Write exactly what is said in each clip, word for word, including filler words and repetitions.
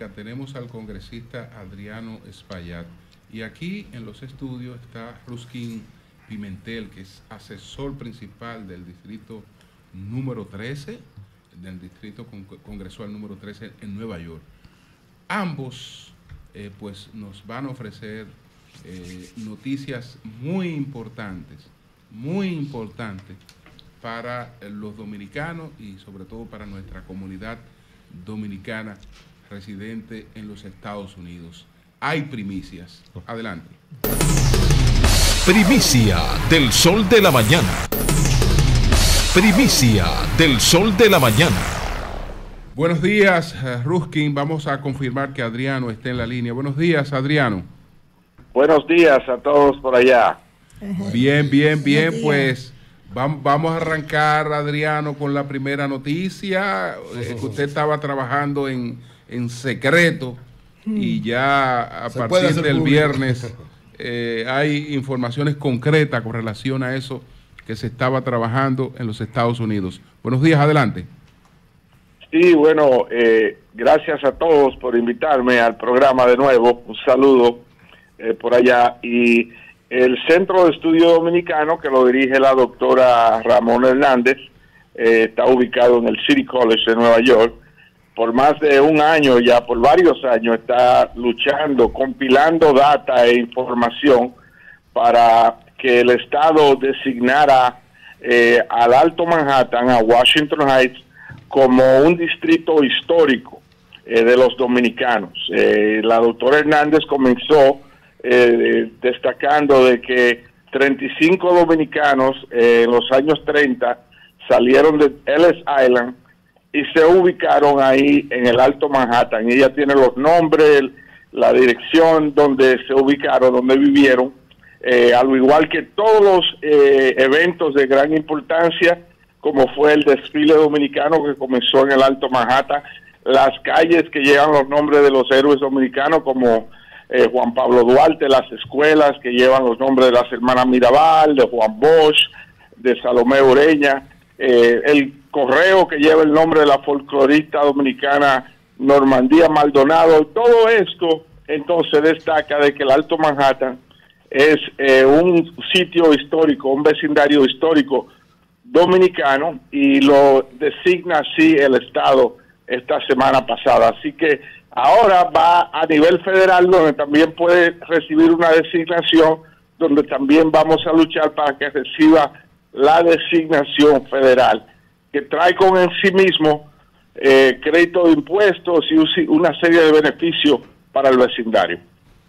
República tenemos al congresista Adriano Espaillat. Y aquí en los estudios está Ruskin Pimentel, que es asesor principal del distrito número trece, del distrito congresual número trece en Nueva York. Ambos eh, pues nos van a ofrecer eh, noticias muy importantes, muy importantes para los dominicanos y sobre todo para nuestra comunidad dominicana residente en los Estados Unidos. Hay primicias. Adelante. Primicia del Sol de la Mañana. Primicia del Sol de la Mañana. Buenos días, Ruskin. Vamos a confirmar que Adriano está en la línea. Buenos días, Adriano. Buenos días a todos por allá. Bien, bien, bien. Pues vamos a arrancar, Adriano, con la primera noticia. Eh, que usted estaba trabajando en, en secreto y ya a partir del público. viernes eh, hay informaciones concretas con relación a eso que se estaba trabajando en los Estados Unidos. Buenos días, adelante. Sí, bueno, eh, gracias a todos por invitarme al programa de nuevo. Un saludo eh, por allá. Y el Centro de Estudio Dominicano, que lo dirige la doctora Ramón Hernández, eh, está ubicado en el City College de Nueva York. Por más de un año ya, por varios años, está luchando, compilando data e información para que el Estado designara eh, al Alto Manhattan, a Washington Heights, como un distrito histórico eh, de los dominicanos. Eh, la doctora Hernández comenzó eh, destacando de que treinta y cinco dominicanos eh, en los años treinta salieron de Ellis Island y se ubicaron ahí en el Alto Manhattan. Ella tiene los nombres, la dirección donde se ubicaron, donde vivieron, eh, al igual que todos los eh, eventos de gran importancia, como fue el desfile dominicano que comenzó en el Alto Manhattan, las calles que llevan los nombres de los héroes dominicanos, como eh, Juan Pablo Duarte, las escuelas que llevan los nombres de las hermanas Mirabal, de Juan Bosch, de Salomé Ureña, eh, el correo que lleva el nombre de la folclorista dominicana Normandía Maldonado. Todo esto entonces destaca de que el Alto Manhattan es eh, un sitio histórico, un vecindario histórico dominicano, y lo designa así el Estado esta semana pasada. Así que ahora va a nivel federal, donde también puede recibir una designación, donde también vamos a luchar para que reciba la designación federal, que trae con en sí mismo eh, crédito de impuestos y una serie de beneficios para el vecindario.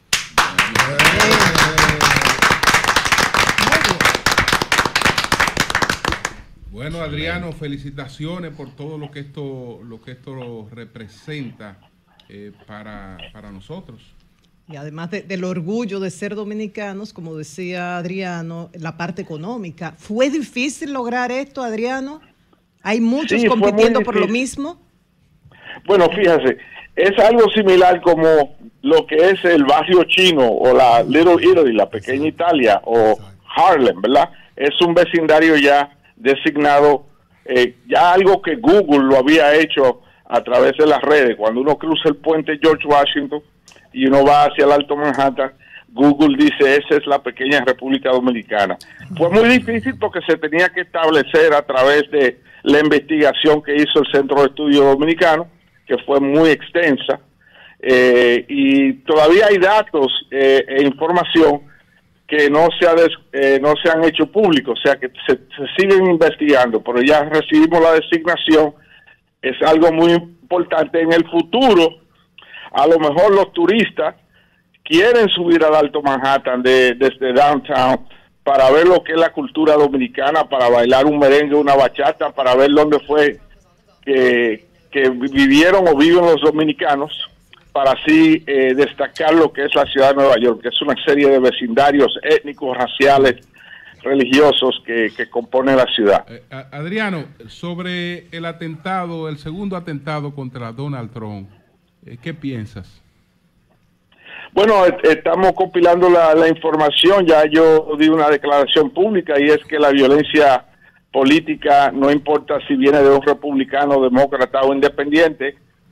Bueno, Adriano, felicitaciones por todo lo que esto, lo que esto representa eh, para, para nosotros. Y además de, del orgullo de ser dominicanos, como decía Adriano, la parte económica. ¿Fue difícil lograr esto, Adriano? ¿Hay muchos sí, compitiendo por lo mismo? Bueno, fíjese, es algo similar como lo que es el barrio chino o la Little Italy, la pequeña Italia, o Harlem, ¿verdad? Es un vecindario ya designado, eh, ya algo que Google lo había hecho a través de las redes. Cuando uno cruza el puente George Washington y uno va hacia el Alto Manhattan, Google dice, esa es la pequeña República Dominicana. Fue muy difícil porque se tenía que establecer a través de la investigación que hizo el Centro de Estudio Dominicano, que fue muy extensa, eh, y todavía hay datos eh, e información que no se, ha des, eh, no se han hecho públicos, o sea que se, se siguen investigando, pero ya recibimos la designación. Es algo muy importante. En el futuro, a lo mejor los turistas quieren subir al Alto Manhattan de, desde downtown para ver lo que es la cultura dominicana, para bailar un merengue, una bachata, para ver dónde fue que, que vivieron o viven los dominicanos, para así eh, destacar lo que es la ciudad de Nueva York, que es una serie de vecindarios étnicos, raciales, religiosos que, que componen la ciudad. Eh, Adriano, sobre el atentado, el segundo atentado contra Donald Trump, eh, ¿qué piensas? Bueno, estamos compilando la, la información. Ya yo di una declaración pública, y es que la violencia política, no importa si viene de un republicano, demócrata o independiente,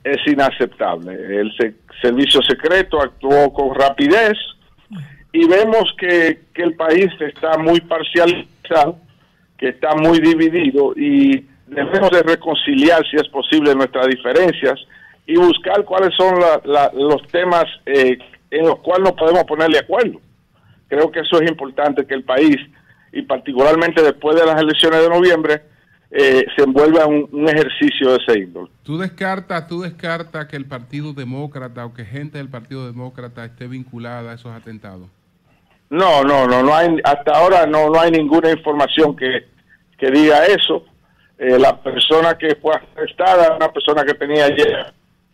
es inaceptable. El se- servicio secreto actuó con rapidez y vemos que, que el país está muy parcializado, que está muy dividido y debemos de reconciliar, si es posible, nuestras diferencias y buscar cuáles son la, la, los temas eh, en los cuales nos podemos poner de acuerdo. Creo que eso es importante, que el país, y particularmente después de las elecciones de noviembre, eh, se envuelva en un, un ejercicio de ese índole. ¿Tú descartas, tú descartas que el Partido Demócrata o que gente del Partido Demócrata esté vinculada a esos atentados? No, no, no, no hay, hasta ahora no, no hay ninguna información que, que diga eso. Eh, la persona que fue arrestada, una persona que tenía ya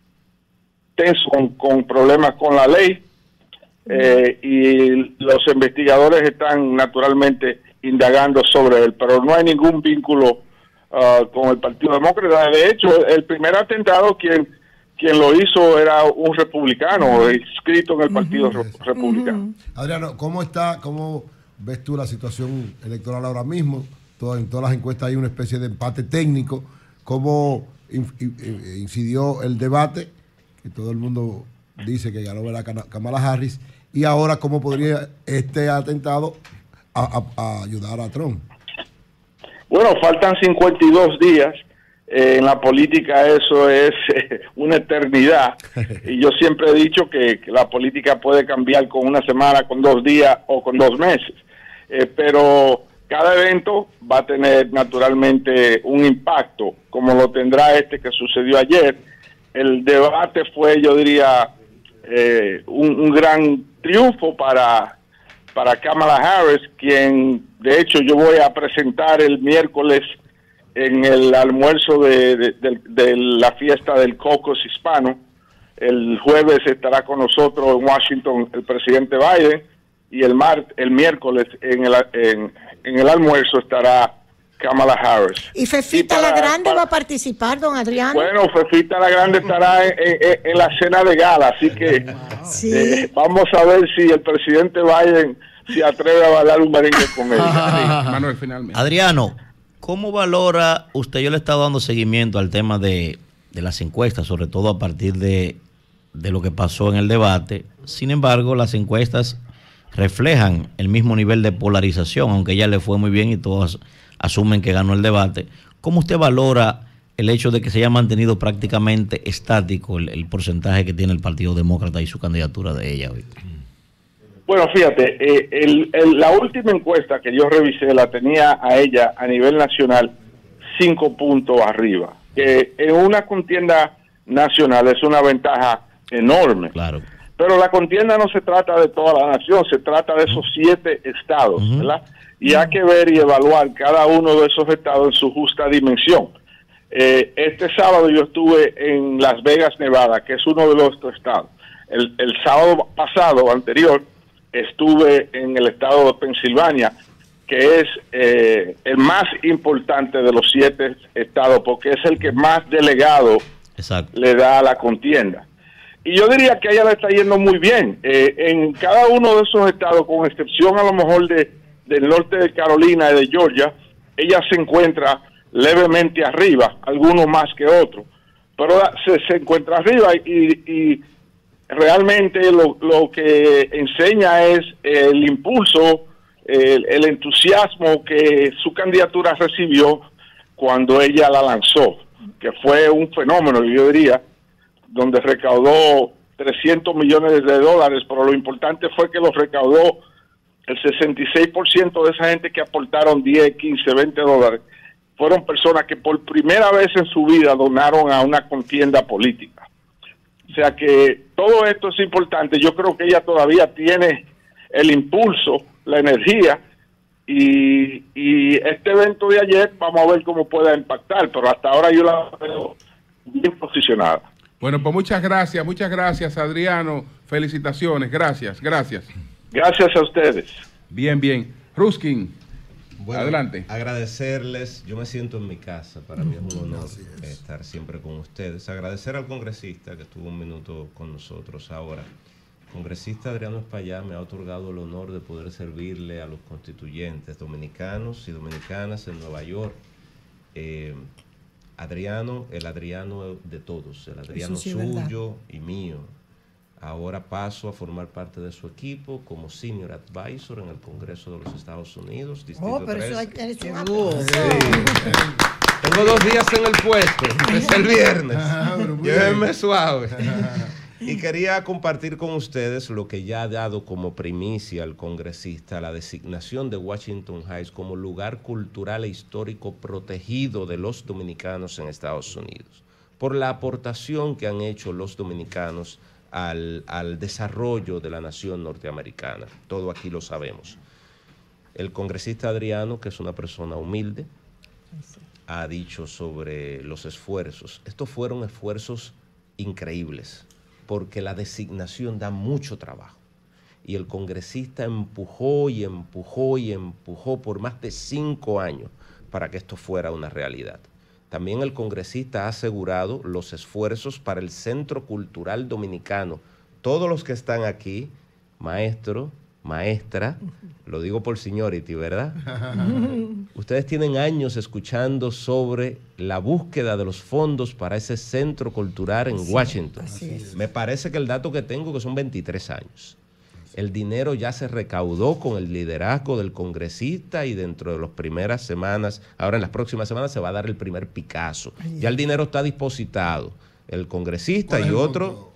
tenso con, con problemas con la ley, eh, y los investigadores están naturalmente indagando sobre él, pero no hay ningún vínculo uh, con el Partido Demócrata. De hecho, el primer atentado quien quien lo hizo era un republicano inscrito en el Partido uh-huh. Re- Republicano. Uh-huh. Adriano, ¿cómo está, cómo ves tú la situación electoral ahora mismo? Todo, en todas las encuestas hay una especie de empate técnico. ¿Cómo in, in, incidió el debate? Que todo el mundo dice que ganó la Kamala Harris. Y ahora, ¿cómo podría este atentado a, a, a ayudar a Trump? Bueno, faltan cincuenta y dos días. Eh, en la política eso es eh, una eternidad. Y yo siempre he dicho que, que la política puede cambiar con una semana, con dos días o con dos meses. Eh, pero cada evento va a tener naturalmente un impacto, como lo tendrá este que sucedió ayer. El debate fue, yo diría, eh, un, un gran triunfo para, para Kamala Harris, quien de hecho yo voy a presentar el miércoles en el almuerzo de, de, de, de la fiesta del caucus hispano. El jueves estará con nosotros en Washington el presidente Biden y el mar, el miércoles en el, en, en el almuerzo estará Kamala Harris. ¿Y Fefita y para, la Grande para, va a participar, don Adriano? Bueno, Fefita la Grande estará en, en, en la cena de gala, así que sí. eh, vamos a ver si el presidente Biden se atreve a bailar un merengue con ella. Sí, Manuel, finalmente. Adriano, ¿cómo valora usted? Yo le he estado dando seguimiento al tema de, de las encuestas, sobre todo a partir de, de lo que pasó en el debate. Sin embargo, las encuestas reflejan el mismo nivel de polarización, aunque ella le fue muy bien y todos asumen que ganó el debate. ¿Cómo usted valora el hecho de que se haya mantenido prácticamente estático el, el porcentaje que tiene el Partido Demócrata y su candidatura de ella hoy? Bueno, fíjate, eh, el, el, la última encuesta que yo revisé la tenía a ella a nivel nacional cinco puntos arriba, que en una contienda nacional es una ventaja enorme. Claro. Pero la contienda no se trata de toda la nación, se trata de esos siete estados, uh-huh. ¿verdad? Y hay que ver y evaluar cada uno de esos estados en su justa dimensión. Eh, este sábado yo estuve en Las Vegas, Nevada, que es uno de los estados. El, el sábado pasado, anterior, estuve en el estado de Pensilvania, que es eh, el más importante de los siete estados, porque es el que más delegado Exacto. le da a la contienda. Y yo diría que a ella le está yendo muy bien. Eh, en cada uno de esos estados, con excepción a lo mejor de, del norte de Carolina y de Georgia, ella se encuentra levemente arriba, algunos más que otros, pero se, se encuentra arriba y, y realmente lo, lo que enseña es el impulso, el, el entusiasmo que su candidatura recibió cuando ella la lanzó, que fue un fenómeno, yo diría, donde recaudó trescientos millones de dólares, pero lo importante fue que los recaudó el sesenta y seis por ciento de esa gente que aportaron diez, quince, veinte dólares, fueron personas que por primera vez en su vida donaron a una contienda política. O sea que todo esto es importante. Yo creo que ella todavía tiene el impulso, la energía, y, y este evento de ayer vamos a ver cómo pueda impactar, pero hasta ahora yo la veo bien posicionada. Bueno, pues muchas gracias, muchas gracias, Adriano. Felicitaciones, gracias, gracias. Gracias a ustedes. Bien, bien. Ruskin, bueno, adelante. Agradecerles, yo me siento en mi casa, para mí es un honor es. estar siempre con ustedes. Agradecer al congresista que estuvo un minuto con nosotros ahora. El congresista Adriano Espaillat me ha otorgado el honor de poder servirle a los constituyentes dominicanos y dominicanas en Nueva York. Eh, Adriano, el Adriano de todos, el Adriano sí, suyo verdad. y mío. Ahora paso a formar parte de su equipo como Senior Advisor en el Congreso de los Estados Unidos, Distrito Oh, pero eso trece. hay- es un Qué aplauso. Tengo dos días en el puesto, empecé el viernes. Ah, pero muy Llévenme bien. suave. Y quería compartir con ustedes lo que ya ha dado como primicia al congresista, la designación de Washington Heights como lugar cultural e histórico protegido de los dominicanos en Estados Unidos, por la aportación que han hecho los dominicanos al, al desarrollo de la nación norteamericana. Todo aquí lo sabemos. El congresista Adriano, que es una persona humilde, ha dicho sobre los esfuerzos. Estos fueron esfuerzos increíbles, porque la designación da mucho trabajo. Y el congresista empujó y empujó y empujó por más de cinco años para que esto fuera una realidad. También el congresista ha asegurado los esfuerzos para el Centro Cultural Dominicano. Todos los que están aquí, maestro, maestra, lo digo por seniority, ¿verdad? Ustedes tienen años escuchando sobre la búsqueda de los fondos para ese centro cultural en Sí, Washington. así es. Me parece que el dato que tengo que son veintitrés años. El dinero ya se recaudó con el liderazgo del congresista y dentro de las primeras semanas, ahora en las próximas semanas se va a dar el primer Picasso. Ya el dinero está depositado. El congresista y otro...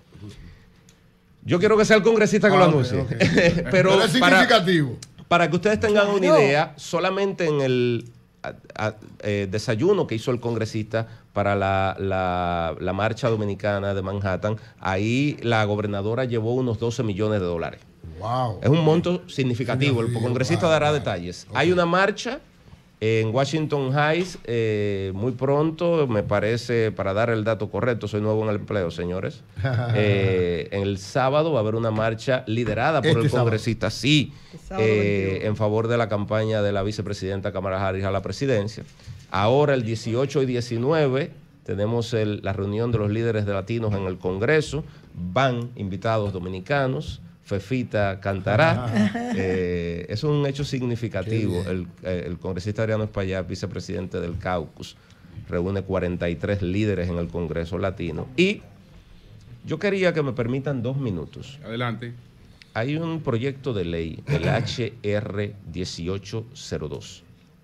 Yo quiero que sea el congresista que Ah, lo ok, anuncie. ok. Pero Pero es para, significativo. para que ustedes tengan una Claro. idea, solamente en el a- a- eh, desayuno que hizo el congresista para la, la- la marcha dominicana de Manhattan, ahí la gobernadora llevó unos doce millones de dólares. Wow. Es un monto significativo. El Significativo, congresista wow, dará wow. detalles. Ok. Hay una marcha en Washington Heights eh, muy pronto, me parece, para dar el dato correcto, soy nuevo en el empleo, señores. Eh, en el sábado va a haber una marcha liderada por Este el sábado. congresista, sí, Este sábado eh, veintiuno. en favor de la campaña de la vicepresidenta Kamala Harris a la presidencia. Ahora, el dieciocho y diecinueve, tenemos el- la reunión de los líderes de latinos en el Congreso. Van invitados dominicanos. Fefita cantará. Eh, es un hecho significativo. Qué El, eh, el congresista Adriano Espaillat, vicepresidente del Caucus, reúne cuarenta y tres líderes en el Congreso Latino. Y yo quería que me permitan dos minutos. Adelante. Hay un proyecto de ley, el H R dieciocho cero dos,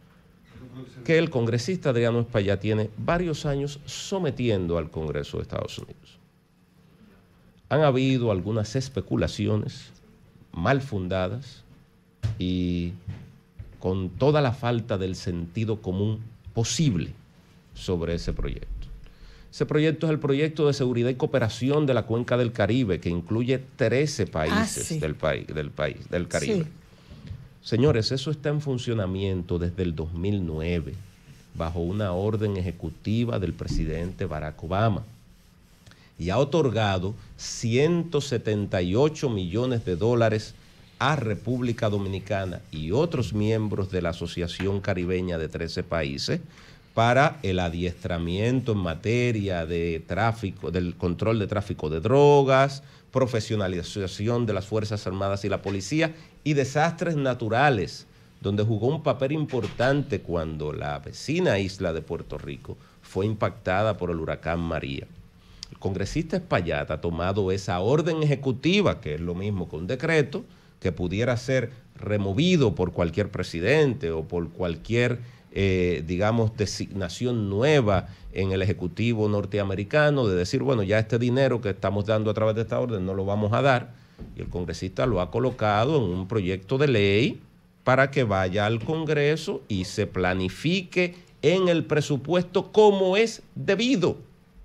que el congresista Adriano Espaillat tiene varios años sometiendo al Congreso de Estados Unidos. Han habido algunas especulaciones mal fundadas y con toda la falta del sentido común posible sobre ese proyecto. Ese proyecto es el proyecto de seguridad y cooperación de la Cuenca del Caribe, que incluye trece países sí. del, país, del país, del Caribe. Sí. Señores, eso está en funcionamiento desde el dos mil nueve, bajo una orden ejecutiva del presidente Barack Obama, y ha otorgado ciento setenta y ocho millones de dólares a República Dominicana y otros miembros de la Asociación Caribeña de trece países para el adiestramiento en materia de tráfico, del control de tráfico de drogas, profesionalización de las Fuerzas Armadas y la policía y desastres naturales, donde jugó un papel importante cuando la vecina isla de Puerto Rico fue impactada por el huracán María. El congresista Espaillat ha tomado esa orden ejecutiva, que es lo mismo que un decreto, que pudiera ser removido por cualquier presidente o por cualquier, eh, digamos, designación nueva en el Ejecutivo norteamericano, de decir, bueno, ya este dinero que estamos dando a través de esta orden no lo vamos a dar, y el congresista lo ha colocado en un proyecto de ley para que vaya al Congreso y se planifique en el presupuesto como es debido,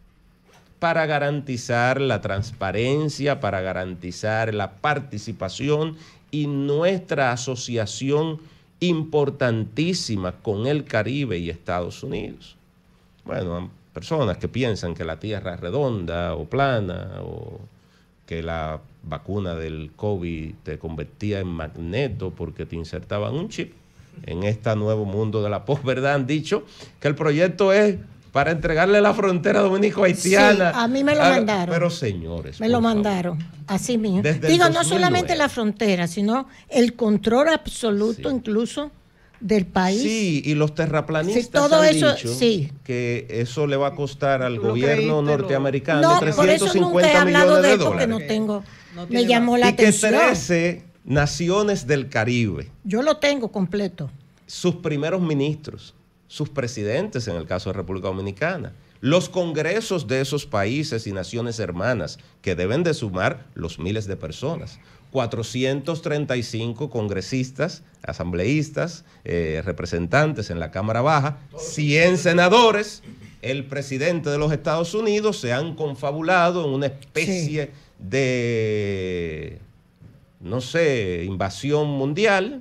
para garantizar la transparencia, para garantizar la participación y nuestra asociación importantísima con el Caribe y Estados Unidos. Bueno, personas que piensan que la Tierra es redonda o plana, o que la vacuna del COVID te convertía en magneto porque te insertaban un chip. En este nuevo mundo de la posverdad han dicho que el proyecto es para entregarle la frontera dominico-haitiana. Sí, a mí me lo mandaron. Pero señores, Me lo por favor. mandaron, así mismo. Desde el Digo, no dos mil nueve. solamente la frontera, sino el control absoluto Sí. incluso del país. Sí, y los terraplanistas sí, todo han eso, dicho sí. que eso le va a costar al gobierno creíste, norteamericano No, por eso trescientos nunca he cincuenta hablado millones de de esto que dólares. no tengo. No Me tiene llamó la Y que atención. trece naciones del Caribe, Yo lo tengo completo. sus primeros ministros, sus presidentes en el caso de República Dominicana, los congresos de esos países y naciones hermanas que deben de sumar los miles de personas, cuatrocientos treinta y cinco congresistas, asambleístas, eh, representantes en la Cámara Baja, cien senadores, el presidente de los Estados Unidos se han confabulado en una especie sí. de, no sé, invasión mundial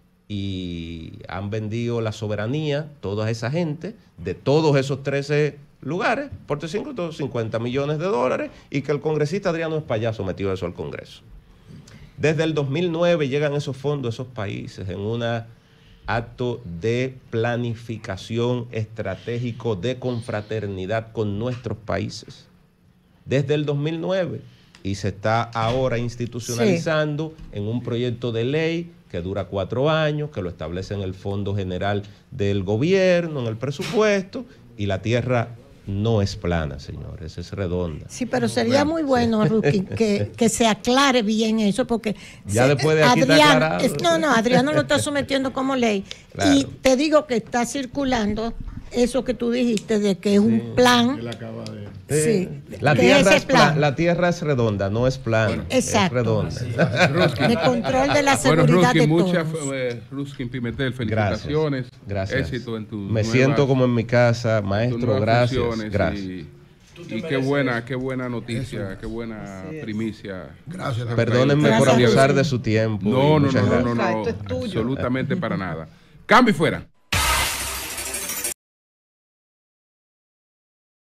y han vendido la soberanía, toda esa gente, de todos esos trece lugares, por trescientos cincuenta millones de dólares, y que el congresista Adriano Espaillat sometió eso al Congreso. Desde el dos mil nueve llegan esos fondos a esos países en un acto de planificación estratégico de confraternidad con nuestros países. Desde el dos mil nueve, y se está ahora institucionalizando sí. en un proyecto de ley que dura cuatro años, que lo establece en el Fondo General del Gobierno, en el presupuesto, y la tierra no es plana, señores, es redonda. Sí, pero sería muy bueno, Ruki, que, que se aclare bien eso, porque ya se, después de aquí Adrián, está aclarado. Es, no, no, Adriano lo está sometiendo como ley. Claro. Y te digo que está circulando eso que tú dijiste de que es sí. un plan. Él acaba de... Sí. La, tierra es plan. la tierra es redonda, no es plana. Bueno, exacto. Es redonda. De control de la seguridad bueno, Ruskin, de muchas, todos. Eh, Ruskin Pimentel, felicitaciones. Gracias. Gracias. Éxito en tu Me nuevas, siento como en mi casa, maestro, gracias. Gracias. Y, y qué buena, qué buena noticia, eso. Qué buena primicia. Gracias. Perdónenme gracias. por abusar de su tiempo. No, no, no, no, no, no, no, absolutamente para nada. Cambio y fuera.